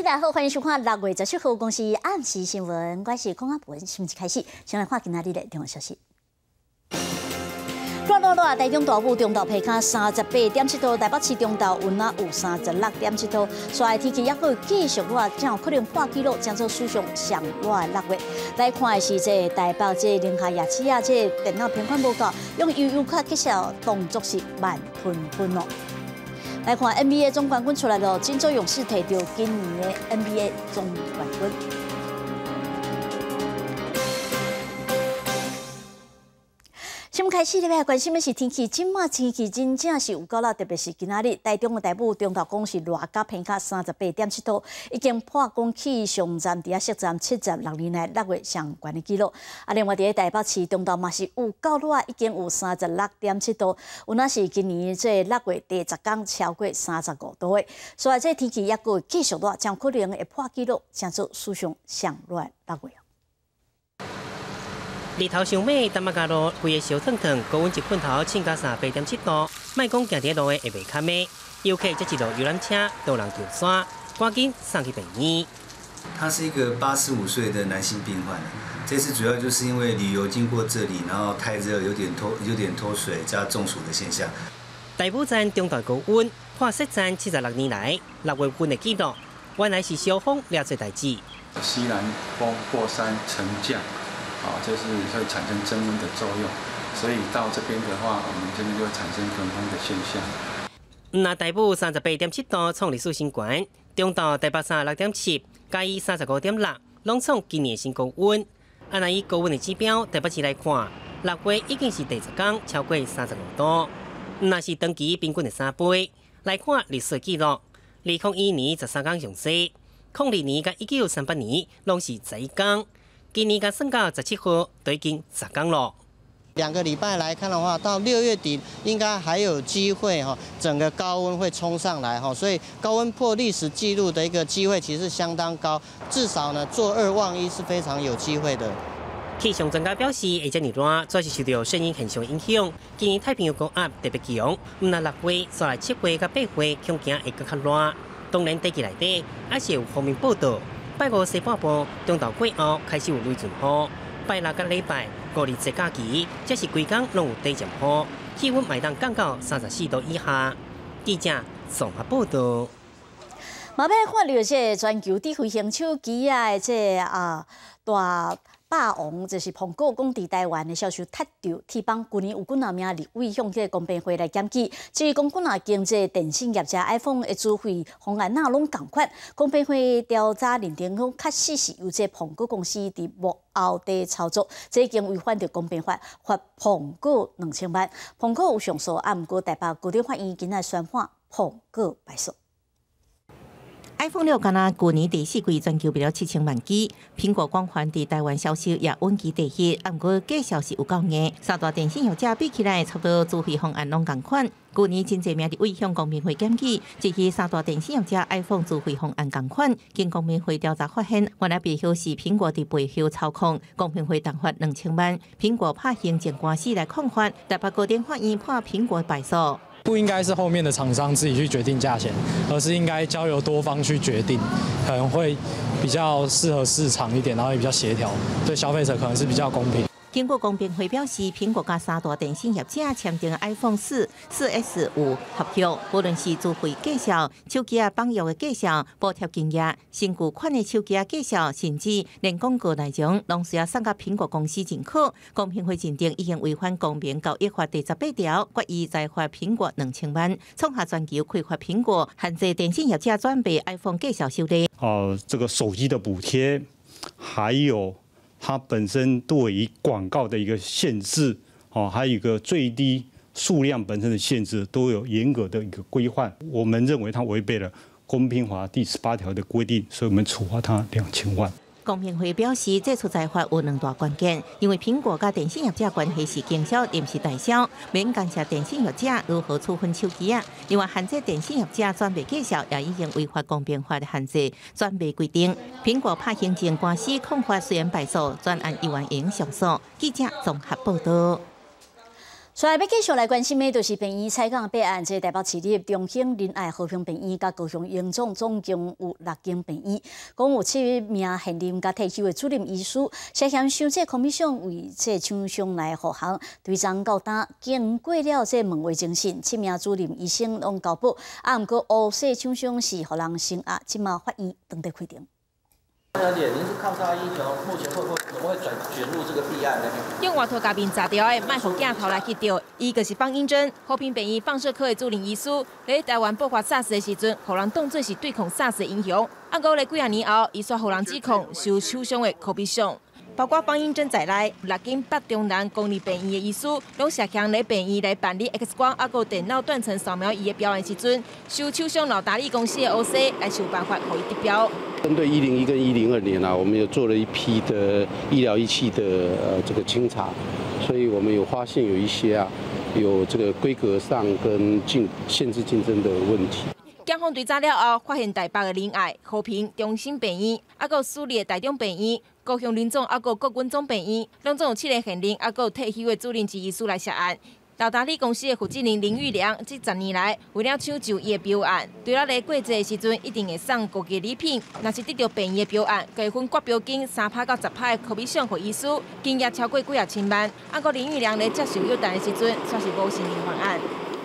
大家好，欢迎收看6月17号公司暗时新闻，我是龚阿文，新闻开始，先来看今仔日的重要消息。热，台中大雾，中昼皮卡38.7度，台北市中昼温啊有36.7度，所以天气也会继续热，正有可能破纪录，将做史上上热的6月。来看的是这台北这宁夏夜市啊，这电脑评款报告，用悠悠卡揭晓，动作是慢吞吞哦。来看 NBA 总冠军出来了，金州勇士摕到今年的 NBA 总冠军。新闻开始，要关心的是天气。今麦天气真正是有够热，特别是今仔日台中的台北中昼讲是热甲偏较38.7度，已经破空气上站伫摄站76年来6月上悬的纪录。另外伫台北市中昼嘛是有够热，已经有36.7度，有那是今年这6月第10天超过35度的。所以这天气也会继续热，将可能会破纪录，将做史上上热的6月。 日头上美，淡薄加热，规个烧烫烫，高温一困头，请加38.7度。莫讲行伫路的会袂卡咩，游客这一路游览车，多人跳伞，赶紧送去病院。 他是一个85岁的男性病患，这次主要就是因为旅游经过这里，然后太热，有点脱水加中暑的现象。 大埔站中大高温，破设站76年来6月份的纪录，原来是小风惹做代志。 西南风过山沉降。就是会产生增温的作用，所以到这边的话，我们这边就会产生焚风的现象。 那台北38.7度创历史新高，中岛台北36.7，嘉义35.6，拢创今年新高温。按以高温的指标，台北市来看，6月已经是第10天超过35度，那是长期平均的3倍。来看历史记录，2012年13天上西，02年甲1938年拢是11天。今年刚升到17号，都已经10天了。 2个礼拜来看的话，到6月底应该还有机会哈，整个高温会冲上来哈，所以高温破历史纪录的一个机会其实相当高，至少呢做2望1是非常有机会的。 气象专家表示，下这么热，主要是受到声音现象影响。今年太平洋高压特别强，那6月、再来7月、甲8月，恐惊会更较热。当然，地区内底还是有方面报道。拜5西半部中昼过后开始有雷阵雨，拜6甲礼拜5日节假期，则是规天拢有地震雨，气温卖当降到34度以下。记者综合报道。 嘛要看到这全球智慧型手机啊，这大霸王就是苹果，讲伫台湾的销售踢掉铁棒，去年有几多名立委向这公平会来检举，至于讲几多间这电信业者 iPhone 的主费方案哪拢共款，公平会调查认定讲确实是由这苹果公司伫幕后底操作，这已经违反着公平法，罚苹果2000万。苹果有上诉，毋过台北高等法院今仔宣判苹果败诉。 iPhone 6敢若去年第4季全球卖了7000万机，苹果光环伫台湾销售也稳居第1，毋过计销是有够硬。三大电信业者比起来，差不多资费方案拢共款。去年真侪名立委向公平会检举，即是三大电信业者 iPhone 资费方案共款。经公平会调查发现，原来背后是苹果伫背后操控。公平会重罚2000万，苹果拍行政官司来抗法，台北高等法院判苹果败诉。 不应该是后面的厂商自己去决定价钱，而是应该交由多方去决定，可能会比较适合市场一点，然后也比较协调，对消费者可能是比较公平。 经过公平会表示，苹果甲三大电信业者签订 iPhone 4、4S 5合约，无论是资费介绍、手机绑约的介绍、补贴金额、新旧款的手机介绍，甚至连广告内容，拢需要送到苹果公司认可。公平会认定已经违反公平交易法第18条，决议再罚苹果2000万，创下全球开发苹果限制电信业者转卖 iPhone 介绍收入。 这个手机的补贴，还有它本身对于广告的一个限制，还有一个最低数量本身的限制，都有严格的一个规范。我们认为它违背了公平法第18条的规定，所以我们处罚它2000万。 公平会表示，这出裁罚有2大关键，因为苹果甲电信业者关系是经销，而不是代销，免干涉电信业者如何处分手机啊。另外，限制电信业者转卖介绍，也已经违反公平法的限制转卖规定。苹果拍行政官司控罚虽然败诉，专案1万元上诉。记者综合报道。 所以要继续来关心的，就是病院采港弊案，即台北市立中兴仁爱和平病院、甲高雄荣总总共有6间病院，共有7名现任甲退休的主任医师，涉嫌伤这空气上为这厂商来护航，对张高单经过了这问话精神，7名主任医生拢交保，毋过乌说厂商是互人升压，即马法院当地规定。 小姐，您是抗杀英雄，目前怎么会卷入这个弊案呢？ 用外头嘉宾炸掉的，卖互镜头来去钓，伊就是方英珍，和平病院放射科的主任医师，在台湾爆发 SARS 的时阵，互人当作是对抗 SARS 的英雄。按过来几啊年后，伊煞互人指控受厂商的口鼻上。包括方英珍在内，6间北中南公立病院的医师，拢涉嫌来病院来办理 X 光，还有电脑断层扫描仪的表演时阵，受厂商老达利公司的 OC 来想办法互伊得标。 针对101跟102年啊，我们有做了一批的医疗仪器的这个清查，所以我们有发现有一些有这个规格上跟限制竞争的问题。 检方追查了后，发现台北的仁爱、和平、中心病院，还有私立的台中病院、高雄荣总，还有国军总病院，拢总有7个现任，还有退休的主任级医师来涉案。老达利公司的负责人林玉良，这10年来为了抢救伊的标案，除了在过节的时阵一定会送高级礼品，若是得到病院的标案，可以分割标金3趴到10趴的可比上给医师，金额超过几啊千万。按个林玉良在接受约谈的时阵，算是无承认犯案。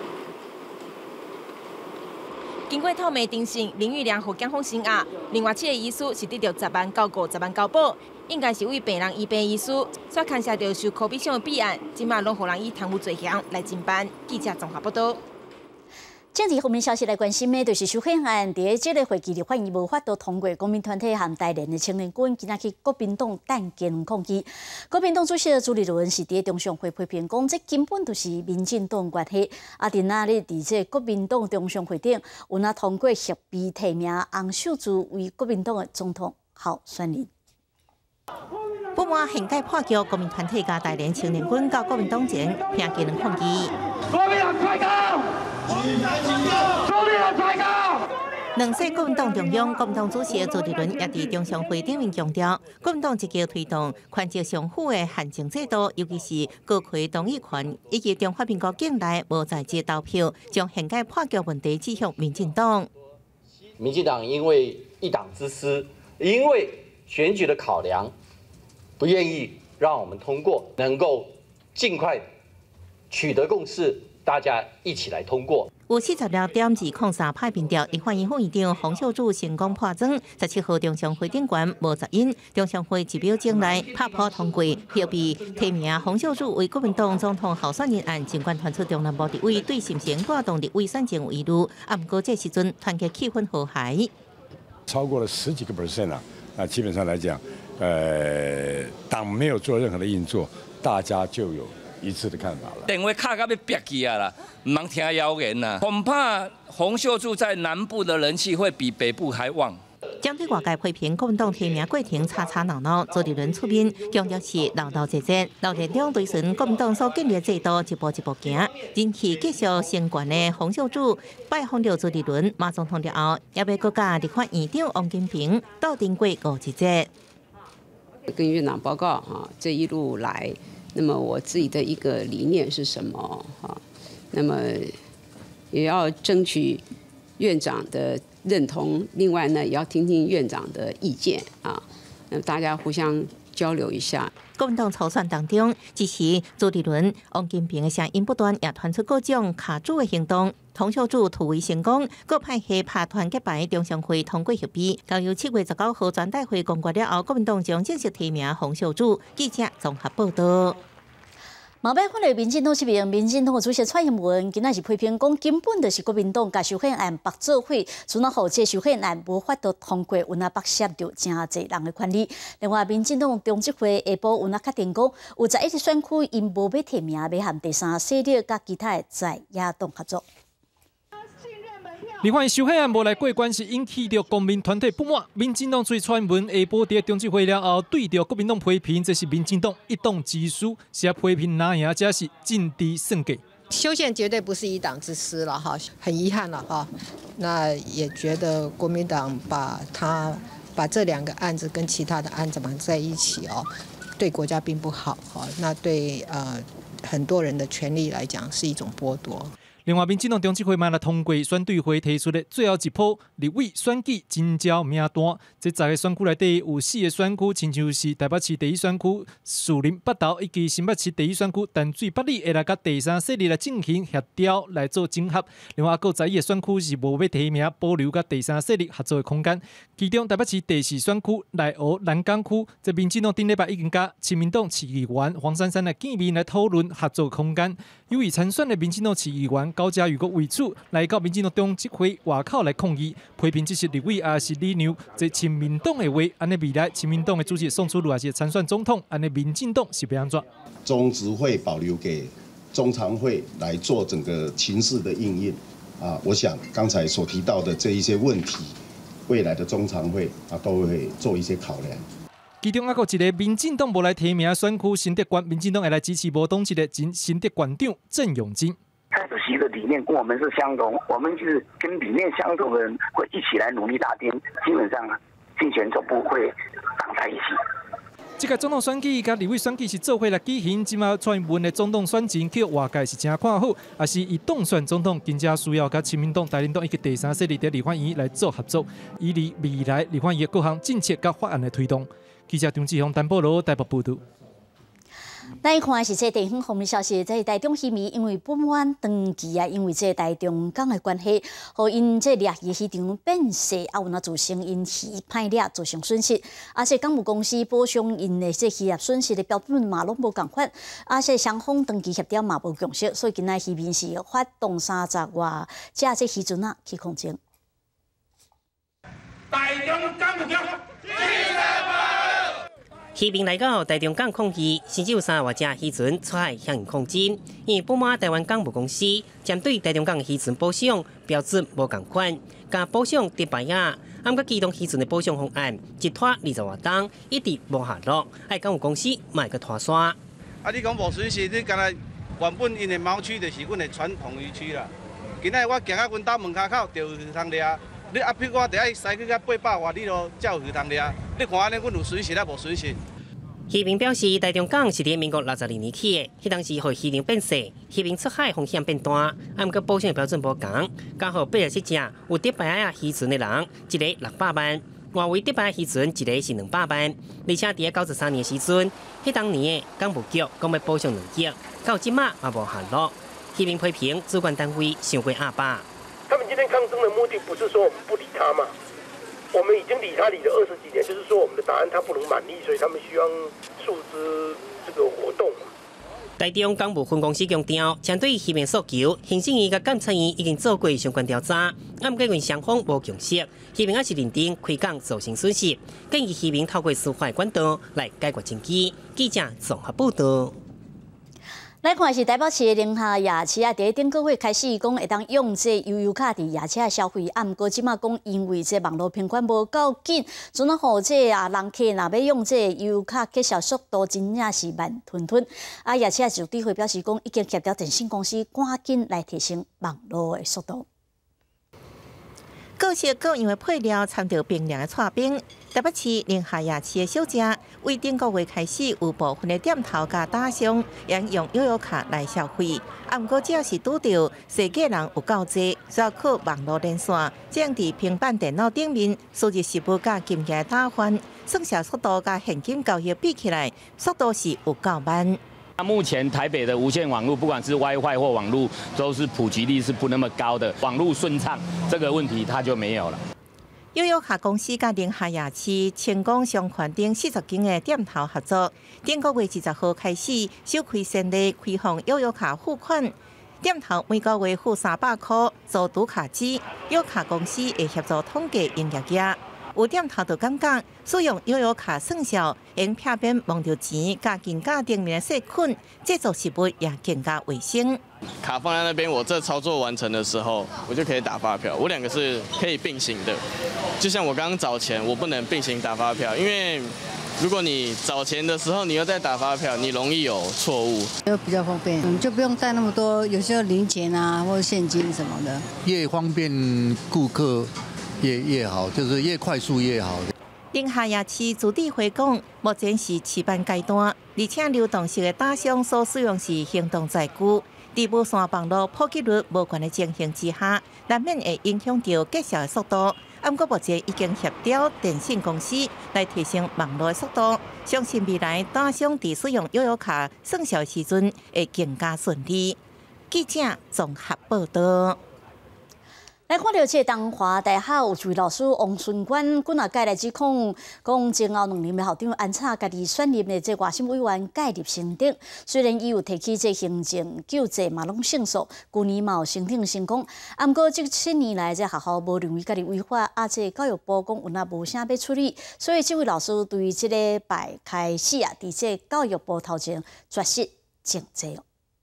经过透明定性，林玉良和检方升压，另外7个医师是得到10万到50万交保，应该是为病人医病医师，所牵涉到受可比上的弊案，今嘛拢互人以贪污罪嫌来侦办。记者综合报道。 政治方面消息来关心的，就是修宪案在这个会期立法院无法度通过，公民团体和台联的青年军今仔去国民党弹劾抗议。国民党主席朱立伦是伫中常会批评讲，这根本就是民进党崛起。啊，伫那咧伫这国民党中常会顶，有那通过协备提名洪秀柱为国民党的总统候选人。 不满现届破局，国民团体甲台联青年军到国民党前拼技能抗议。国民党最高！国民党最高！两届国民党中央、国民党主席朱立伦也伫中常会顶面强调，国民党积极推动权责相符的宪政制度，尤其是高开动议权以及中华民国境内无在籍投票，将现届破局问题指向民进党。 民进党因为一党之私，因为选举的考量，不愿意让我们通过，能够尽快取得共识，大家一起来通过。 有46.203派民调，立法院副院长洪秀柱成功破庄，17号中常会顶悬无杂音，中常会一表钟内拍破通过，协备提名洪秀柱为国民党总统候选人案，尽管传出中南部地位对心贤带动立委选情有疑虑，啊，不过这时阵团结气氛和谐， 超过了10几个%啊，那基本上来讲，党没有做任何的运作，大家就有一致的看法了。 电话卡到要憋起啊啦，唔通听谣言呐，恐怕洪秀柱在南部的人气会比北部还旺。 针对外界批评国民党提名过程吵吵闹闹，朱立伦出面强调是老道节节，老田中对顺国民党所建立制度一步一步行，人气继续升悬的洪秀柱拜访了朱立伦马总统了后，也要国家立法院长王金平到顶过5日节。 跟院长报告啊，这一路来，那么我自己的一个理念是什么啊？那么也要争取院长的认同，另外呢，也要听听院长的意见啊，那大家互相交流一下。 国民党筹算当中，支持朱立伦、王金平的声音不断，也传出各种卡住的行动。洪秀柱突围成功，各派系拍团结牌中常会通过协议，交由7月19号全代会公决了后，国民党将正式提名洪秀柱。记者综合报道。 毛摆看到民进党这边，民进党的主席蔡英文今仔是批评讲，根本就是国民党甲修宪案白做伙，除了后这修宪案无法度通过，有那剥削到真侪人的权利。另外，民进党中执会下晡有那确定讲，有11个选区因无要提名，要和第三势力甲其他的在野党合作。 立法院修宪案无来过关，是引起着公民团体不满。民进党最传闻下晡伫中执会了后，对着国民党批评，这是民进党一党之私，是批评拿赢，这是政治算计。 修宪绝对不是一党之私了哈，很遗憾了哈。那也觉得国民党把这2个案子跟其他的案子绑在一起哦，对国家并不好哈。那对很多人的权利来讲是一种剥夺。 另外，民进党中执会嘛，来通过选对会提出的最后一波立委选举真招名单。这10个选区内底有4个选区，亲像是台北市第1选区树林北投以及新北市第1选区淡水北里，会来甲第3势力来进行协调来做整合。另外，还有11个选区是无要提名，保留甲第3势力合作的空间。其中，台北市第4选区内湖南港区，这民进党顶礼拜已经甲亲民党市议员黄珊珊来见面来讨论合作的空间。由于参选的民进党市议员高嘉瑜个为主来到民进党中执会外口来抗议，批评这些立委也是理由，这亲民党的话，安尼未来亲民党的主席宋楚瑜也是参选总统，安尼民进党是要安怎？ 中执会保留给中常会来做整个情势的应应啊，我想刚才所提到的这一些问题，未来的中常会都会做一些考量。 其中还有一个民进党无来提名选区新德县，民进党会来支持无党籍的前新德县长郑永金。 蔡主席的理念跟我们是相同，我们是跟理念相同的人会一起来努力打拼，基本上竞选总部会绑在一起。 这个总统选举甲立委选举是做伙来举行，即马传闻的总统选情去外界是真看好，也是以当选总统更加需要甲亲民党、台联党以及第3势力的立法院来做合作，以利未来立法院的各项政策甲法案的推动。记者张志雄、陈保罗台北报道。 咱看的是这地方方面消息，在台中县民因为不满长期因为这台中港的关系，互因这掠鱼市场变小，有那造成因鱼歹掠造成损失。而且港务公司补偿因的这渔业损失的标准嘛拢无共款，而且双方长期协调嘛无共识，所以今仔渔民是发动30外架这渔船去抗争。 台中港务局渔民来到台中港抗议，甚至有3外只渔船出海向因抗争，因为不满台湾港务公司针对台中港渔船保障标准无共款，加保障迪拜亚，暗个机动渔船的保障方案一拖20多冬，一直无下落，爱港务公司卖个拖沙。 你讲无损失，你敢若原本因的毛区就是阮的传统渔区啦。今仔我行到阮兜门口口就有鱼通掠，你比我得爱驶去到800外里路才有鱼通掠。你看安尼，阮有损失啊，无损失？ 渔民表示，台中港是伫民国62年起的，迄当时互渔量变小，渔民出海风险变大，啊，毋过保障的标准无同，刚好87只有迪拜亚渔船的人，一个600万，外围迪拜亚渔船一个是200万，而且伫93年时阵，迄当年的港务局讲要保障2亿，到即马也无下落。渔民批评主管单位想过阿爸。 他们今天抗争的目的不是说我们不理他嘛？我们已经理他理了20几年，就是说我们的答案他不能满意，所以他们希望组织这个活动。 台中港务分公司强调，针对渔民诉求，行政院甲监察院已经做过相关调查，啊，毋过因为双方无共识，渔民也是认定开港造成损失，建议渔民透过司法管道来解决争议。记者综合报道。 来看是台北市的宁夏夜市伫顶个月开始讲会当用这悠游卡伫夜市消费，毋过即马讲因为这网络凭款无够紧，阵啊互这人客若要用这悠游卡结销速度真正是慢吞吞。啊，夜市就对会表示讲已经协调电信公司赶紧来提升网络的速度。 各式各样的配料掺着冰凉的刨冰。台北市宁夏夜市的小吃，为顶个月开始有部分的店头甲打商，沿用悠游卡来消费。啊，毋过只要是拄着世界人有够济，需要靠网络连线，这样伫平板电脑顶面输入食物甲金额打翻，算下速度甲现金交易比起来，速度是有够慢。 目前台北的无线网络，不管是 WiFi 或网络，都是普及率是不那么高的，网络顺畅这个问题它就没有了。 悠游卡公司甲宁夏夜市成功上环顶40间的店头合作，顶个月20号开始首开先例开放悠游卡付款，店头每个月付300块做读卡机，悠游卡公司会协助统计营业额。有店头就感觉使用悠游卡算效，用片面望到钱，加金价顶面的细菌，制作食物也更加卫生。 卡放在那边，我这操作完成的时候，我就可以打发票。我2个是可以并行的，就像我刚刚找钱，我不能并行打发票，因为如果你找钱的时候你又在打发票，你容易有错误。 就比较方便，就不用带那么多，有时候零钱啊或者现金什么的。 越方便顾客越好，就是越快速越好。 宁夏夜市自治会讲，目前是示范阶段，而且流动式的打赏所使用是行动载具，在无线网络普及率无悬的情形之下，难免会影响到结销的速度。不过目前已经协调电信公司来提升网络的速度，相信未来打赏在使用悠游卡算小时阵会更加顺利。记者综合报道。 来看到这东华大学有一位老师王顺官，今仔介来指控，讲前后2年的校长安插家己选任的这外省委员介入升等，虽然伊有提起这行政救济嘛拢胜诉，去年嘛有申请成功，不过这7年来这学校无认为家己违法，这教育部讲有那无啥要处理，所以这位老师对这个拜开始伫这教育部头前绝食静坐。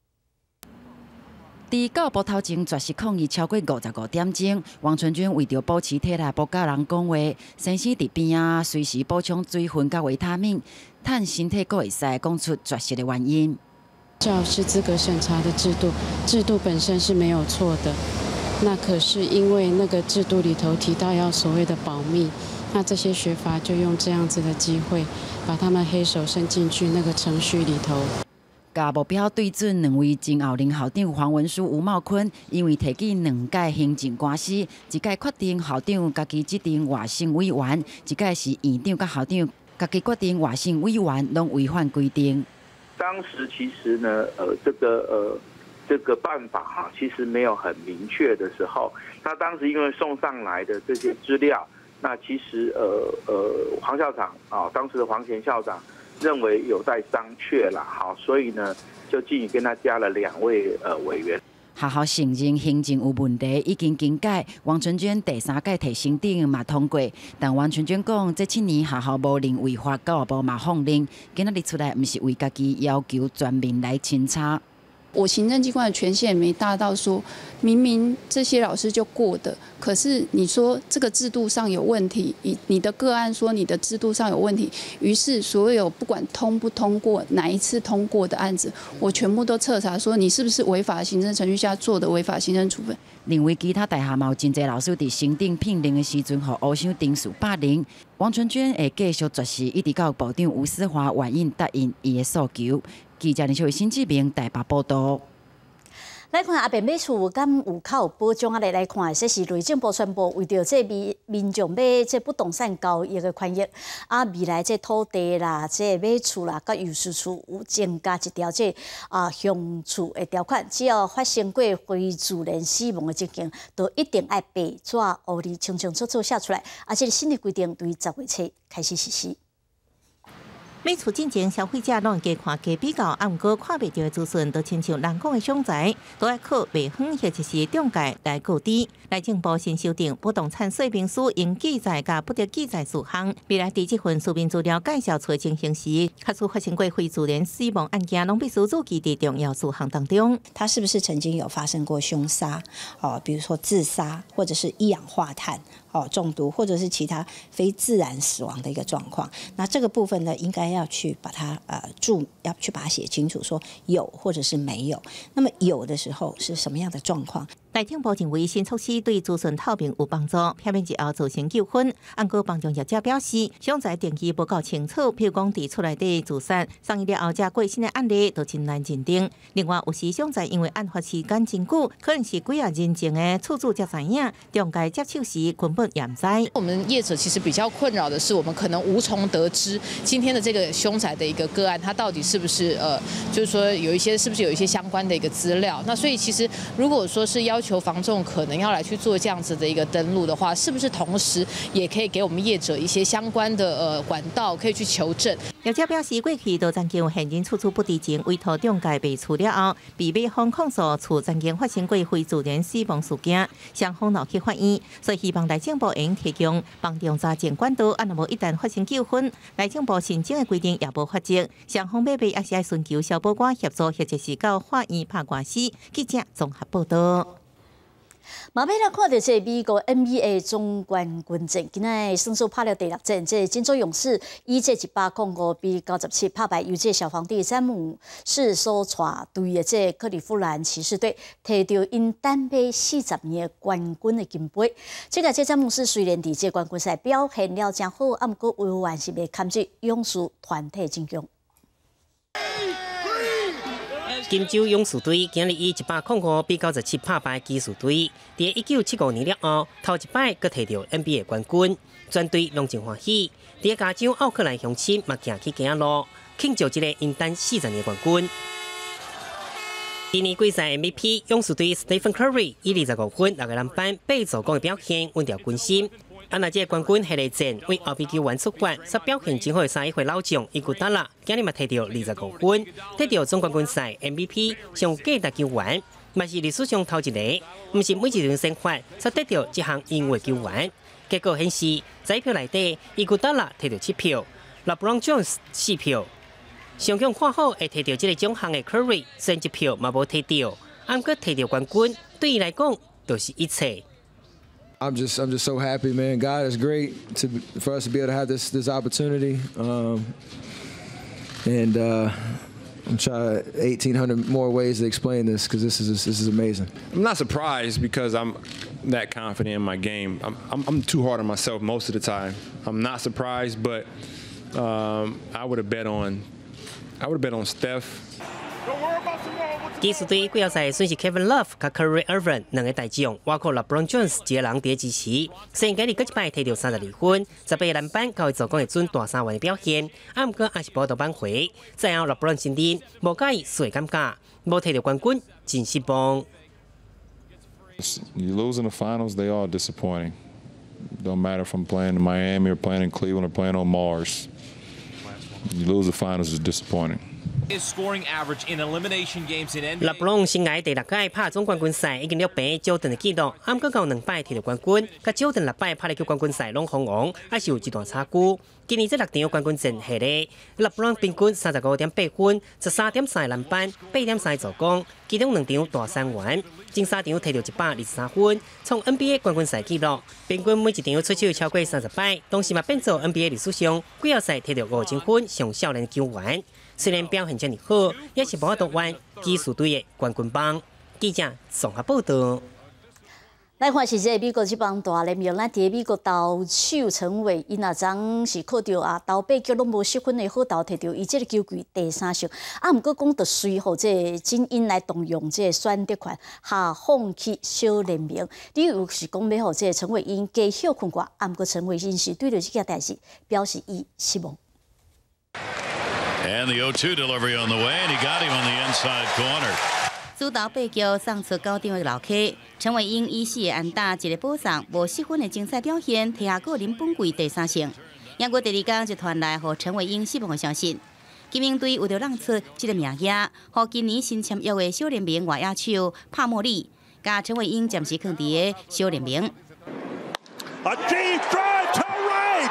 伫教育部头前绝食抗议超过55点钟，王春娟为着保持体力，不甲人讲话，先生伫边啊，随时补充水分甲维他命，趁身体阁会使讲出绝食的原因。 教师资格审查的制度本身是没有错的，那可是因为那个制度里头提到要所谓的保密，那这些学阀就用这样子的机会，把他们黑手伸进去那个程序里头。甲目标对准2位前后任校长黄文书、吴茂坤，因为提起2届行政官司，一届决定校长家己指定外省委员，一届是院长甲校长家己决定外省委员，拢违反规定。 当时其实呢，这个办法哈，其实没有很明确的时候，他当时因为送上来的这些资料，那其实黄校长啊，当时的黄前校长。认为有待商榷啦，好，所以呢，就进一跟他加了2位委员。 学校承认行政有问题，已经更改。王春娟第3届提升等嘛通过，但王春娟讲，这7年学校无认违法，教育部嘛放任，今仔日出来，不是为家己要求全面来清查。 我行政机关的权限也没大到说，明明这些老师就过的，可是你说这个制度上有问题，你的个案说你的制度上有问题，于是所有不管通不通过哪一次通过的案子，我全部都彻查，说你是不是违法行政程序下做的违法行政处分。 另外，其他大学嘛有真侪老师伫升等聘任的时阵，互乌箱定数霸凌。王春娟会继续绝食，一直到部长吴思华愿意答应伊的诉求。记者林秀慧、辛志明台北报道。 来看阿扁买厝敢有靠保障来看，这是内政部宣布，为着这民众买这不动产交易的权益，未来这土地啦、这买厝啦、甲预售厝有增加一条这乡厝的条款，只要发生过非自然死亡的情形，都一定要白纸黑字清清楚楚写出来。这个新的规定对10月初开始实施。 买厝进前，消费者拢加看加比较，不过看袂到的资讯，都亲像人讲的凶宅，都要靠卖方或者是中介来告知。内政部新修订不动产说明书应记载甲不得记载事项，未来伫这份书面资料介绍出情形时，确实发生过非自然死亡案件，拢必须注记伫重要事项当中。 他是不是曾经有发生过凶杀？比如说自杀，或者是一氧化碳中毒，或者是其他非自然死亡的一个状况。那这个部分呢，应该要去把它要去把它写清楚，说有或者是没有。那么有的时候是什么样的状况？ 内政部认为新措施对资讯透明有帮助，片面之后造成纠纷。不过房仲业者表示，凶宅定义不够清楚，譬如讲伫厝内底自杀，上映了后才过身的案例都真难认定。另外，有时凶宅因为案发时间真久，可能是几啊年前的厝主才知影，中介接手时根本也不知。 我们业者其实比较困扰的是，我们可能无从得知今天的这个凶宅的一个个案，它到底是不是就是说是不是有一些相关的一个资料？那所以其实如果说是要求房仲可能要来去做这样子的一个登录的话，是不是同时也可以给我们业者一些相关的管道可以去求证？ 业者表示，过去都曾经现人处处不知情，委托中介卖厝了后，被买方控诉厝曾经发生过非自然死亡事件，双方闹去法院，所以希望内政部应提供帮中查证管道，若无一旦发生纠纷，内政部申请的规定也无法则，双方买卖也是要寻求消保官协助，或者是到法院打官司。记者综合报道。 马尾来看到这美国 NBA 总冠军战，今仔胜出拍了第6战，这金州勇士以这105比97拍败由这小皇帝詹姆士所带队的这克利夫兰骑士队，摕到因单杯40年冠军的金杯。这个詹姆士虽然伫这冠军赛表现了真好，啊，毋过犹原是未堪住勇士团体阵容。 金州勇士队今日以105比97拍败骑士队，伫1975年了后，头一摆阁摕到 NBA 冠军，全队拢真欢喜。伫加州奥克兰乡亲嘛行去行路，庆祝这个因单40年冠军。今年季赛 MVP 勇士队 Stephen Curry 以25分、6个篮板、8助攻的表现稳掉军心。 啊，那这冠军系列战为后备球员出发，所表现真好的31岁老将伊古达拉，今日嘛摕到25分，得到总冠军赛 MVP 上价值球员，嘛是历史上头一个，唔是每一场先发才得到这项荣誉球员。结果显示，在票内底，伊古达拉摕到7票 ，LeBron James 4票。上强看好会摕到这个奖项的 Curry， 剩1票嘛无摕到，啊，毋过摕到冠军，对伊来讲就是一切。 I'm just so happy, man. God is great for us to be able to have this opportunity, and I'm trying 1,800 more ways to explain this because this is amazing. I'm not surprised because I'm that confident in my game. I'm too hard on myself most of the time. I'm not surprised, but I would have bet on Steph. 骑士队季后赛算是 Kevin Love 和 Kyrie Irving 两个大将，包括 LeBron James 一个人伫支持。虽然今日搁一摆摕到32分，18个篮板，交伊助攻的准大3元的表现，啊，毋过也是报到挽回。最后 LeBron 承认无介意输的感觉，无摕到冠军真失望。 You lose in the finals, they are disappointing. Don't matter if I'm playing in Miami or playing in Cleveland or playing on Mars. You lose the finals is disappointing. LeBron 生涯第6届拍总冠军赛，已经了平Jordan的纪录，啊，毋过到2摆摕到冠军，甲Jordan6摆拍入去冠军赛拢封王，还是有一段差距。今年这6场冠军战下来 ，LeBron 平均35.8分，13.3篮板，8.3助攻，其中2场大3元，前3场摕到123分，创 NBA 冠军赛纪录。平均每一场出手超过30摆，同时嘛变做 NBA 历史上季后赛摕到5000分上少年球员。 虽然表现这么好，也是无法度挽骑士队的冠军榜。记者综合报道。 来看是这美国这帮大联盟，咱伫美国投手陈伟因啊，昨是靠着投8局拢无失分的好投，摕到伊这个球季第3胜。啊，毋过讲着随后这精英来动用这选择权，下放弃小联盟，理由是讲要互这陈伟因加休困寡。啊，毋过陈伟因是对着这件代志表示伊失望。 And the 0-2 delivery on the way, and he got him on the inside corner. 主投8局送出9场的流溪，陈伟英以4个安打1个保送无失分的精彩表现，摕下个人本季第3胜。英国第2天就传来互陈伟英失望的消息，金鹰队为着让出这个名额，互今年新签约的小联盟外野手帕莫利，甲陈伟英暂时放伫个小联盟。 A deep drive to right.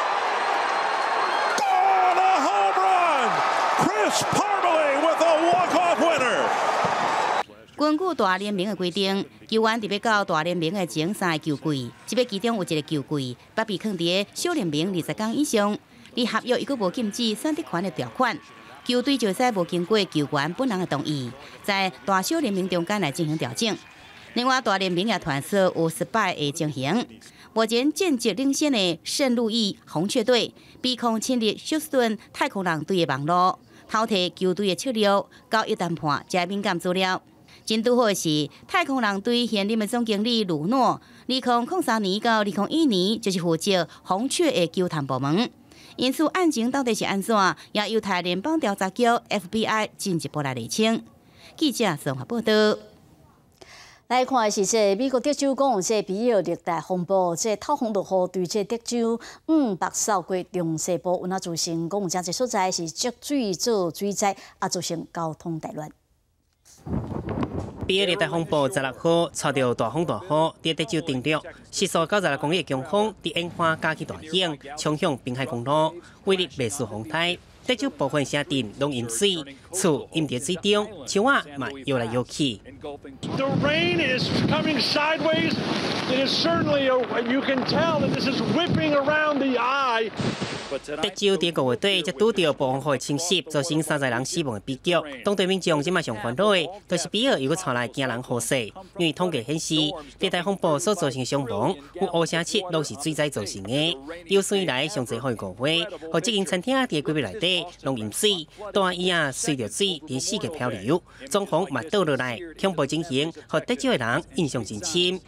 Chris Parmalee with a walk-off winner. 根据大联盟的规定，球员特别到大联盟的前3个球季，即个其中有1个球季，不被放伫个小联盟20天以上。而合约伊阁无禁止选择权的条款，球队就使无经过球员本人的同意，在大小联盟中间来进行调整。另外，大联盟也传出有失败的情形。目前战绩领先的圣路易红雀队被控侵入休斯顿太空人队的网络，偷摕球队的策略、交易谈判加敏感资料。真拄好的是，太空人队现任的总经理鲁诺，2003年到2001年就是负责红雀的球探部门。因此，案情到底是安怎，也由台联邦调查局 FBI 进一步来厘清。记者综合报道。 来看的是这美国德州讲，这比尔热带风暴，这透风落雨对这德州北扫过中西部，有造成讲有真侪所在是积水做水灾，也造成交通大乱。 比尔热带风暴16号吹到大风大雨，伫德州登陆，时速96公里的强风，伫樱花加起大影，冲向滨海公路，威力未输风台。德州部分城镇拢淹水，厝淹伫水中，树仔嘛摇来摇去。 The rain is coming sideways. It is certainly you can tell that this is whipping around the eye. 德州第5月底则拄到暴风雨侵袭，造成30人死亡的悲剧。当地民众即马上烦恼的，就是比尔又搁传来惊人雨势，因为统计显示，热带风暴所造成伤亡有57%都是水灾造成的。有史以来上侪好5月，和这间餐厅伫几月内底拢淹水，大椅啊随着水伫四界漂流，装潢嘛倒落来，恐怖情形和德州的人印象真深。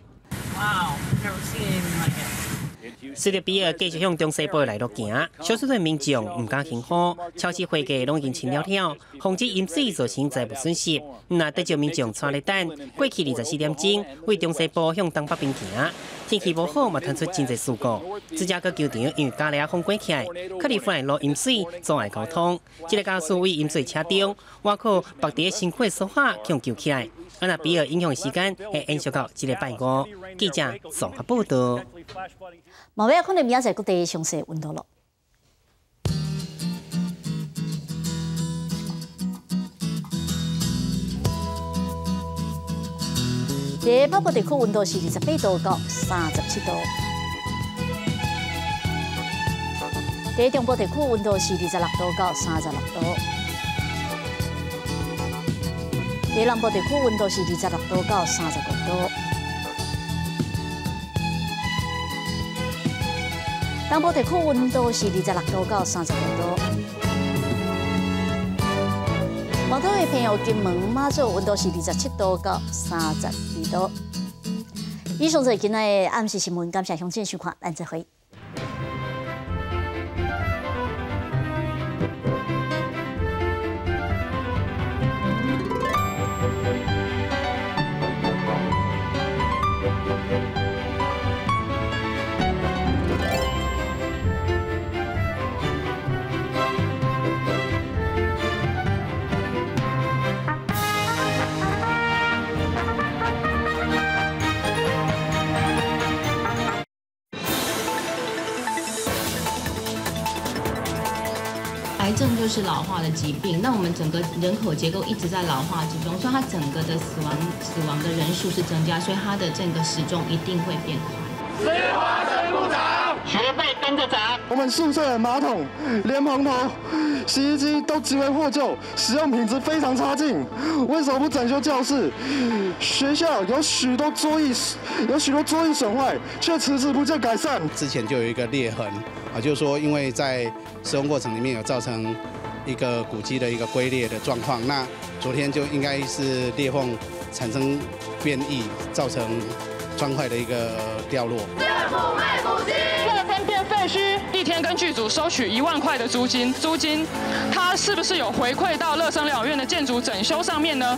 随着比尔继续向中西部来路行，小数队民众唔敢轻忽，超市货架拢已经清了了，防止淹水造成财务损失。那德州民众带咧等，过去24点钟为中西部向东北边行，天气无好嘛，传出真侪事故。芝加哥球场因为加利亚风刮起来，克利夫兰路淹水，阻碍交通。这个驾驶位淹水车中，外靠白伫辛苦的说法强救起来。那比尔影响时间会延续到这个拜五。记者综合报道。 毛尾看到明仔载各地详细温度咯。在北部地区温度是28度到37度，在中部地区温度是26度到36度，在南部地区温度是26度到35度。东部地区温度是26度到35度。毛头的朋友，金门、马祖温度是27度到32度。以上就是今日的暗时新闻，感谢乡亲收看，咱再会。 癌症就是老化的疾病，那我们整个人口结构一直在老化之中，所以它整个的死亡的人数是增加，所以它的这个时钟一定会变快。 废话跟不涨， 学费跟着涨。 我们宿舍的马桶、莲蓬头、洗衣机都极为破旧，使用品质非常差劲。为什么不整修教室？学校有许多桌椅损坏，却迟迟不见改善。 之前就有一个裂痕啊，就是说因为在使用过程里面有造成一个骨基的一个龟裂的状况，那昨天就应该是裂缝产生变异，造成砖块的一个掉落。 政府卖古迹，乐天变废墟，一天跟剧组收取1万块的租金，它是不是有回馈到乐生疗养院的建筑整修上面呢？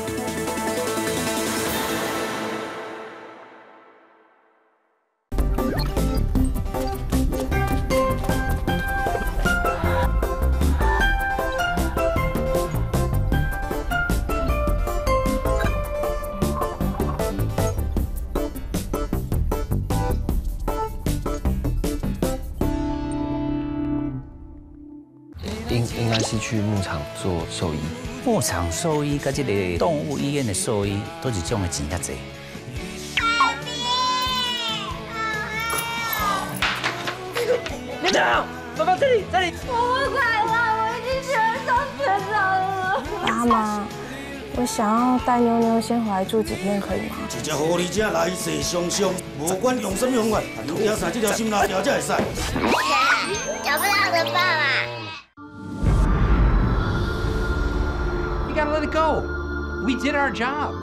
应该是去牧场做兽医。牧场兽医跟这个动物医院的兽医都是种的钱较济。连长，爸爸这里。 我不快乐，我已经全上学长了。妈妈，我想要带妞妞先回来住几天，可以吗？ 一只狐狸精来势汹汹，无管用什么方法，用抓上这条心拉条才会使。 找不到我的爸爸。 You gotta let it go. We did our job.